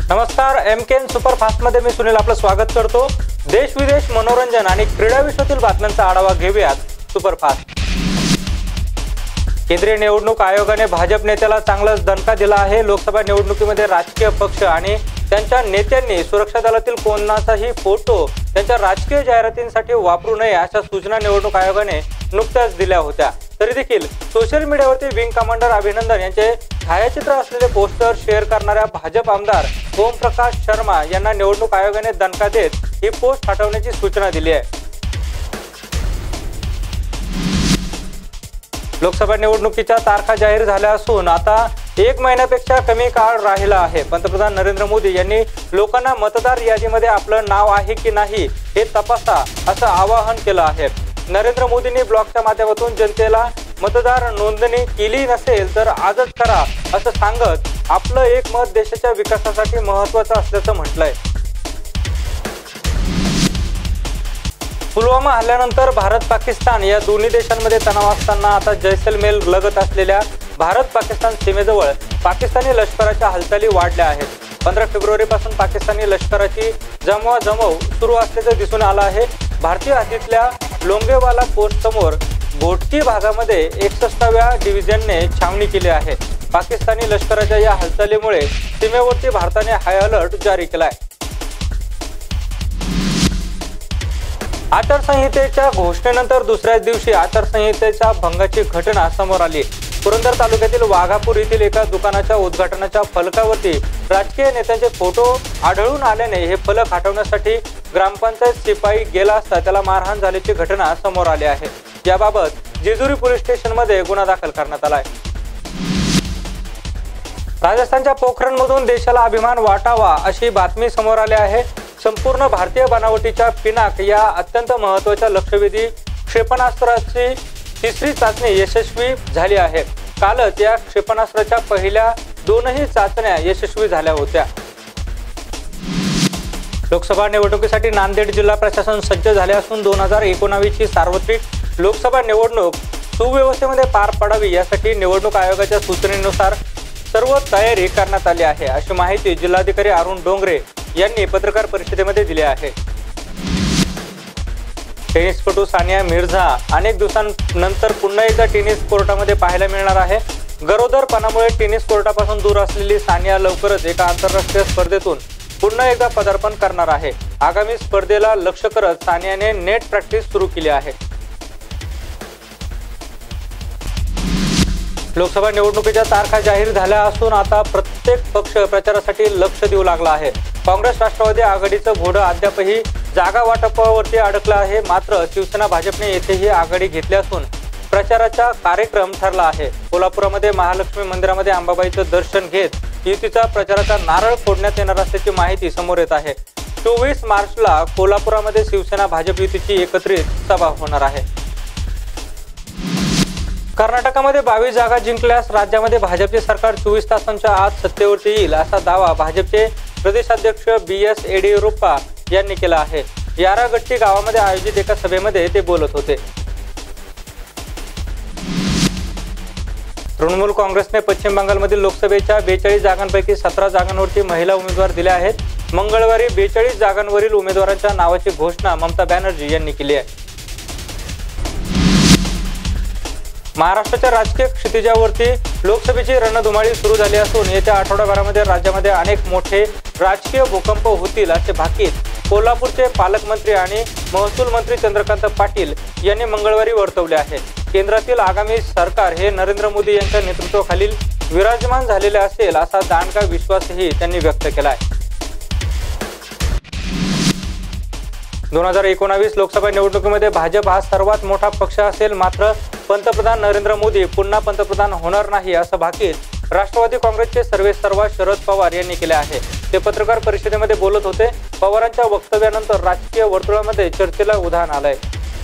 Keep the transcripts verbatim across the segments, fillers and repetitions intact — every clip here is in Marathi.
नमस्कार, एम के एन सुपरफास्ट मध्ये मी सुनील आपलं स्वागत करतो। देश विदेश मनोरंजन आणि क्रीडा विश्वातील बातम्यांचा आढावा घेऊयात सुपरफास्ट। केंद्रीय निवडणूक आयोगाने भाजप नेत्याला चांगलाच दणका दिला आहे। लोकसभा निवडणुकीमध्ये राजकीय पक्ष आणि त्यांच्या नेत्यांनी सुरक्षा दलातील कोणाचाही फोटो त्यांच्या राजकीय जाहिरातींसाठी वापरू नये अशा सूचना निवडणूक आयोगाने नुकत्याच दिल्या होत्या। तरी देखील सोशल मीडियावरती विंग कमांडर अभिनंदन यांचे छायाचित्र असलेले पोस्टर शेअर करणाऱ्या भाजप आमदार ओम प्रकाश शर्मा यांना निवडणूक आयोगाने दणका देत ही पोस्ट हटवण्याची सूचना दिली आहे। लोकसभा निवडणुकीच्या तारखा जाहीर झाल्या असून आता एक महिन्यापेक्षा कमी काळ राहिला आहे। पंतप्रधान नरेंद्र मोदी यांनी लोकांना मतदार यादीमध्ये आपलं नाव आहे की नाही हे तपासा असं आवाहन केलं आहे। नरेंद्र मोदींनी ब्लॉगच्या माध्यमातून जनतेला मतदार नोंदणी केली नसेल तर आजच करा असं सांगत आपलं एक मत देशाच्या विकासासाठी महत्त्वाचं असल्याचं म्हटलंय। पुलवामा हल्ल्यानंतर भारत पाकिस्तान या दोन्ही देशांमध्ये तणाव असताना आता जैसलमेर लगत असलेल्या भारत पाकिस्तान सीमेजवळ पाकिस्तानी लष्कराच्या हालचाली वाढल्या आहेत। पंधरा फेब्रुवारी पासून पाकिस्तानी लष्कराची जमवाजमव सुरू असल्याचं दिसून आलं आहे। भारतीय हद्दीतल्या लोंगेवाला पोस्ट समोर घोटकी भागामध्ये एकसष्टाव्या डिव्हिजनने छावणी केली आहे। पाकिस्तानी लष्कराच्या या हालचालीमुळे सीमेवरती भारताने हाय अलर्ट जारी केलाय। आचारसंहितेच्या घोषणेनंतर दुसऱ्याच दिवशी आचारसंहितेच्या भंगाची घटना समोर आली। पुरंदर तालुक्यातील वाघापूर येथील एका दुकानाच्या उद्घाटनाच्या फलकावरती राजकीय नेत्यांचे फोटो आढळून आल्याने हे फलक हटवण्यासाठी ग्रामपंचायत शिपाई गेला असता त्याला मारहाण झाल्याची घटना समोर आली आहे। याबाबत जेजुरी पोलीस स्टेशनमध्ये गुन्हा दाखल करण्यात आला आहे। राजस्थानच्या पोखरणमधून देशाला अभिमान वाटावा अशी बातमी समोर आली आहे। संपूर्ण भारतीय बनावटीच्या पिनाक या अत्यंत महत्त्वाच्या लक्ष्यवेधी क्षेपणास्त्राची तिसरी चाचणी यशस्वी झाली आहे। कालच या क्षेपणास्त्राच्या पहिल्या दोनही चाचण्या यशस्वी झाल्या होत्या। लोकसभा निवडणुकीसाठी नांदेड जिल्हा प्रशासन सज्ज झाले असून दोन हजार एकोणावीस ची सार्वत्रिक लोकसभा निवडणूक सुव्यवस्थेमध्ये पार पडावी यासाठी निवडणूक आयोगाच्या सूचनेनुसार सर्व तयारी करण्यात आली आहे अशी माहिती जिल्हाधिकारी अरुण डोंगरे यांनी पत्रकार परिषदेमध्ये दिली आहे। टेनिसपटू सानिया मिर्झा अनेक दिवसांनंतर पुन्हा एकदा टेनिस कोर्टामध्ये पाहायला मिळणार आहे। गरोदरपणामुळे टेनिस कोर्टापासून दूर असलेली सानिया लवकरच एका आंतरराष्ट्रीय स्पर्धेतून पुन्हा एकदा पदार्पण करणार आहे। आगामी स्पर्धेला लक्ष्य करत सानियाने नेट प्रॅक्टिस सुरू केली आहे। लोकसभा निवडणुकीच्या तारखा जाहीर झाल्या असून आता प्रत्येक पक्ष प्रचारासाठी लक्ष देऊ लागला आहे। काँग्रेस राष्ट्रवादी आघाडीचं घोडं अद्यापही जागा वाटपावरती अडकलं आहे। मात्र शिवसेना भाजपने येथेही आघाडी घेतली असून प्रचाराचा कार्यक्रम ठरला आहे। कोल्हापुरामध्ये महालक्ष्मी मंदिरामध्ये अंबाबाईचं दर्शन घेत युतीचा प्रचाराचा नारळ फोडण्यात येणार असल्याची माहिती समोर येत आहे। चोवीस मार्चला कोल्हापुरामध्ये शिवसेना भाजप युतीची एकत्रित सभा होणार आहे। कर्नाटकामध्ये बावीस जागा जिंकल्यास राज्यामध्ये भाजपचे सरकार चोवीस तासांच्या आत सत्तेवरती येईल असा दावा भाजपचे प्रदेशाध्यक्ष बी एस येडियुरप्पा यांनी केला आहे। यारागट्टी गावामध्ये आयोजित एका सभेमध्ये ते बोलत होते। तृणमूल काँग्रेसने पश्चिम बंगालमधील लोकसभेच्या बेचाळीस जागांपैकी सतरा जागांवरती महिला उमेदवार दिले आहेत। मंगळवारी बेचाळीस जागांवरील उमेदवारांच्या नावाची घोषणा ममता बॅनर्जी यांनी केली आहे। महाराष्ट्राच्या राजकीय क्षितिजावरती लोकसभेची रणधुमाळी सुरू झाली असून येत्या आठवड्याभरामध्ये राज्यामध्ये अनेक मोठे राजकीय भूकंप होतील असे भाकीत कोल्हापूरचे पालकमंत्री आणि महसूल मंत्री चंद्रकांत पाटील यांनी मंगळवारी वर्तवले आहे। केंद्रातील आगामी सरकार हे नरेंद्र मोदी यांच्या नेतृत्वाखालील विराजमान झालेले असेल असा दांडगा विश्वासही त्यांनी व्यक्त केला आहे। दोन हजार एकोणावीस लोकसभा निवडणुकीमध्ये भाजप हा सर्वात मोठा पक्ष असेल। मात्र पंतप्रधान नरेंद्र मोदी पुन्हा पंतप्रधान होणार नाही असं भाकीत राष्ट्रवादी काँग्रेसचे सर्वेसर्वा शरद पवार यांनी केले आहे। ते पत्रकार परिषदेमध्ये बोलत होते। पवारांच्या वक्तव्यानंतर राजकीय वर्तुळामध्ये चर्चेला उधाण आलंय।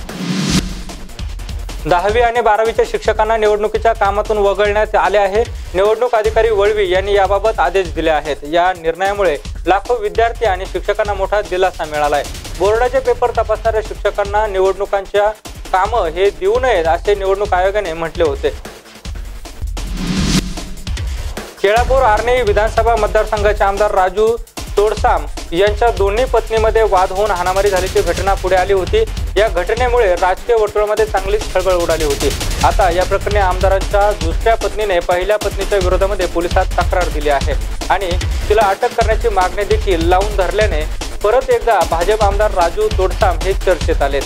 दहावी आणि बारावीच्या शिक्षकांना निवडणुकीच्या कामातून वगळण्यात आले आहे। निवडणूक अधिकारी वळवी यांनी याबाबत आदेश दिले आहेत। या निर्णयामुळे लाखो विद्यार्थी आणि शिक्षकांना मोठा दिलासा मिळाला आहे। बोर्डाचे पेपर तपासणाऱ्या शिक्षकांना निवडणुकांच्या काम हे देऊ नयेत असे निवडणूक आयोगाने म्हटले होते। केळापूर आर्णी विधानसभा मतदारसंघाचे आमदार राजू तोडसाम यांच्या दोन्ही पत्नीमध्ये वाद होऊन हाणामारी झाल्याची घटना पुढे आली होती। या घटनेमुळे राजकीय वर्तुळामध्ये चांगलीच खळबळ उडाली होती। आता या प्रकरणी आमदारांच्या दुसऱ्या पत्नीने पहिल्या पत्नीच्या विरोधामध्ये पोलिसात तक्रार दिली आहे आणि तिला अटक करण्याची मागणी देखील लावून धरल्याने परत एकदा भाजप आमदार राजू तोडसाम हे चर्चेत आलेत।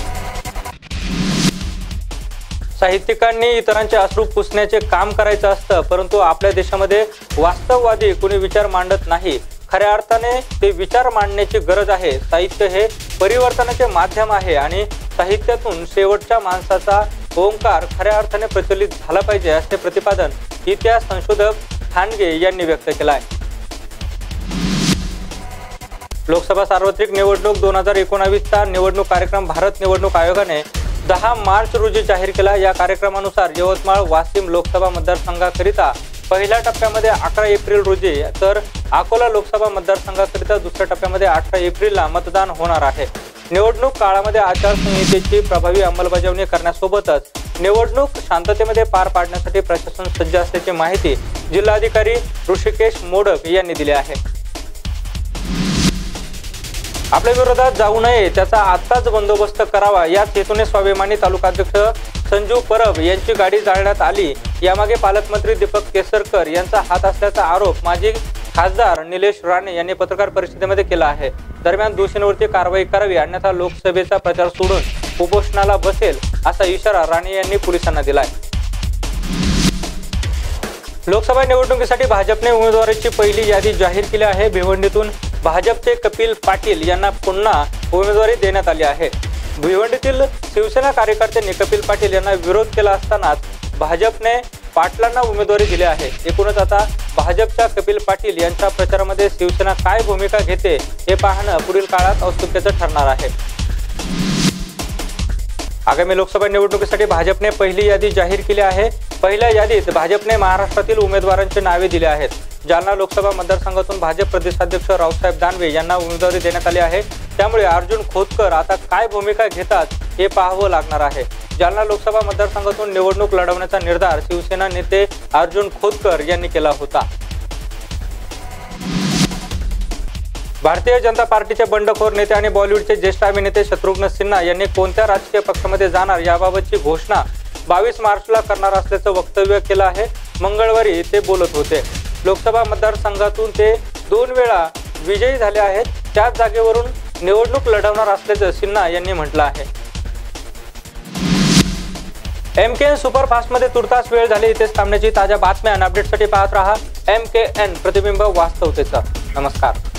साहित्यिकांनी इतरांचे अश्रू पुसण्याचे काम करायचं असतं, परंतु आपल्या देशामध्ये वास्तववादी कोणी विचार मांडत नाही। खऱ्या अर्थाने ते विचार मांडण्याची गरज आहे। साहित्य हे परिवर्तनाचे माध्यम आहे आणि साहित्यातून शेवटच्या माणसाचा ओंकार खऱ्या अर्थाने प्रचलित झाला पाहिजे, असे प्रतिपादन इतिहास संशोधक ठाणगे यांनी व्यक्त केले आहे। लोकसभा सार्वत्रिक निवडणूक दोन हजार एकोणावीसचा निवडणूक कार्यक्रम भारत निवडणूक आयोगाने दहा मार्च रोजी जाहीर केला। या कार्यक्रमानुसार यवतमाळ वाशिम लोकसभा मतदारसंघाकरिता पहिल्या टप्प्यामध्ये अकरा एप्रिल रोजी तर अकोला लोकसभा मतदारसंघाकरिता दुसऱ्या टप्प्यामध्ये अठरा एप्रिलला मतदान होणार आहे। निवडणूक काळामध्ये आचारसंहितेची प्रभावी अंमलबजावणी करण्यासोबतच निवडणूक शांततेमध्ये पार पाडण्यासाठी प्रशासन सज्ज असल्याची माहिती जिल्हाधिकारी ऋषिकेश मोडक यांनी दिली आहे। आपल्या विरोधात जाऊ नये त्याचा आत्ताच बंदोबस्त करावा, याच हेतूने स्वाभिमानी तालुकाध्यक्ष संजू परब यांची गाडी जाळण्यात आली। यामागे पालकमंत्री दीपक केसरकर यांचा हात असल्याचा आरोप माजी खासदार निलेश राणे यांनी पत्रकार परिषदेमध्ये केला आहे। दरम्यान दोषींवरती कारवाई करावी, अन्यथा लोकसभेचा प्रचार सोडून उपोषणाला बसेल असा इशारा राणे यांनी पोलिसांना दिलाय। लोकसभा निवडणुकीसाठी भाजपने उमेदवारांची पहिली यादी जाहीर केली आहे। भिवंडीतून भाजपचे कपिल पाटील यांना पुन्हा उमेदवारी देण्यात आली आहे। भिवंडीतील शिवसेना कार्यकर्त्यांनी कपिल पाटील यांना विरोध केला असतानाच भाजपने पाटलांना उमेदवारी दिली आहे। एकूणच आता भाजपच्या कपिल पाटील यांच्या प्रचारामध्ये शिवसेना काय भूमिका घेते हे पाहणं पुढील काळात औत्सुक्याचं ठरणार आहे। आगामी लोकसभा निवडणुकीसाठी भाजपने पहिली यादी जाहीर केली आहे। पहिल्या यादीत भाजपने महाराष्ट्रातील उमेदवारांची नावे दिली आहेत। जालना लोकसभा मतदारसंघातून भाजप प्रदेशाध्यक्ष रावसाहेब दानवे यांना उमेदवारी देण्यात आली आहे। त्यामुळे अर्जुन खोतकर आता काय भूमिका घेतात हे पाहावं लागणार आहे। जालना लोकसभा मतदारसंघातून निवडणूक लढवण्याचा निर्धार शिवसेना नेते अर्जुन खोतकर यांनी केला होता। भारतीय जनता पार्टीचे बंडखोर नेते आणि बॉलिवूडचे ज्येष्ठ अभिनेते शत्रुघ्न सिन्हा यांनी कोणत्या राजकीय पक्षामध्ये जाणार याबाबतची घोषणा बावीस मार्चला करणार असल्याचं वक्तव्य केलं आहे। मंगळवारी ते बोलत होते। लोकसभा मतदारसंघातून ते दोन वेळा विजयी झाले आहेत। त्याच जागेवरून निवडणूक लढवणार असल्याचं सिन्हा यांनी म्हटलं आहे। एम के एन सुपरफास्टमध्ये तुर्तास वेळ झाली, इथेच थांबण्याची ताज्या बातम्या आणि अपडेटसाठी पाहत रहा एम के एन प्रतिबिंब वास्तवतेचा। नमस्कार।